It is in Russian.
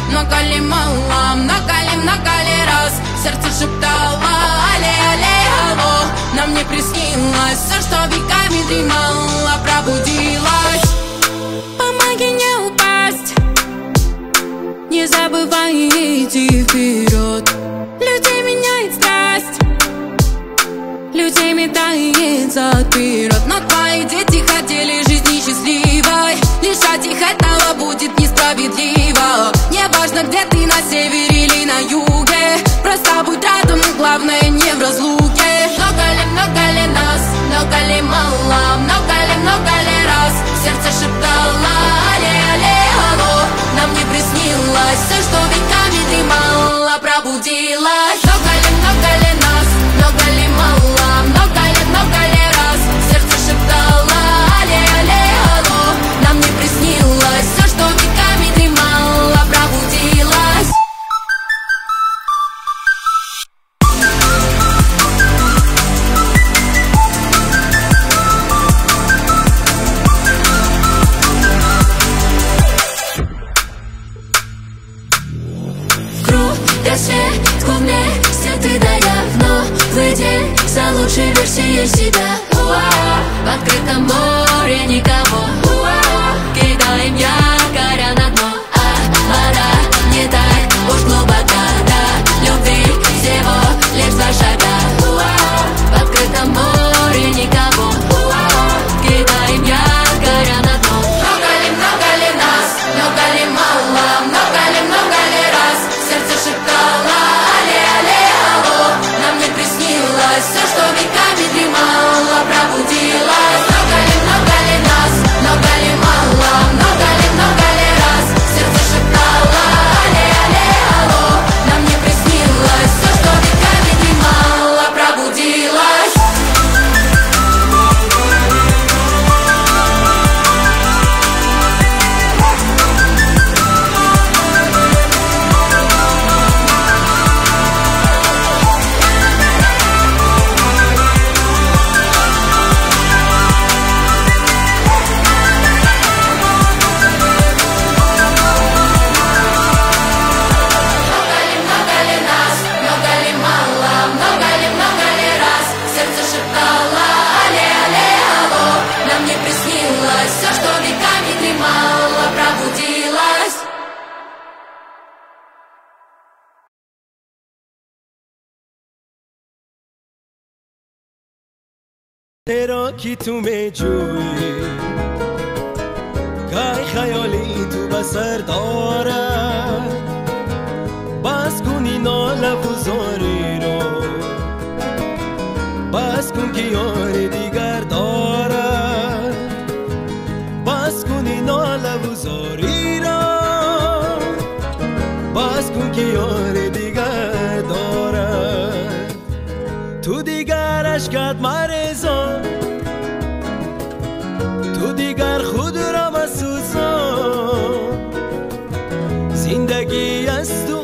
Много ли мало, много ли раз сердце шептало: алле, алле, алло. Нам не приснилось все, что веками дремало, пробудилось. Помоги не упасть, не забывай идти вперед. Людей меняет страсть, людей метает вперед. Но твои дети хотели жизни счастливой, лишать их этого будет несправедливо. Неважно, где ты, на севере или на юге, просто будь рядом, главное не в разлуке. Много ли нас, много ли мало, много ли раз сердце шептало: алле, алле, алло. Нам не приснилось все, что веками дремало, пробудилось. Много ли нас, много ли мало, много ли раз сердце шептало: алле, алле, алло. Нам не приснилось все, что веками дремало, пробудилось. Свет вместе ты да я вновь выйдем за лучшей версией себя. В открытом море никого, кидаем якоря на дно, вода не так уж глубока, да, любви всего лишь 2 шага. В открытом море никого, кидаем якоря на дно. Много ли нас, много ли мало, много ли раз сердце шептало: алле, алле, алло. Нам не приснилось все, что веками дремало, пробудилось. Много ли нас, много ли мало, много ли раз сердце шептало: алле, алле, алло. Нам не приснилось все, что веками дремало, пробудилось. Все, что веками дремало, пробудилось. तेरा कि तुम्हें जोई काय खयाली तू बसर دارد بس کن اینا لفظاری رو بس کن که یار دیگر دارد بس کن اینا لفظاری رو بس کن که یار دیگر دارد تو دیگر اشکت مرزان تو دیگر خود را مسوزان زندگی از تو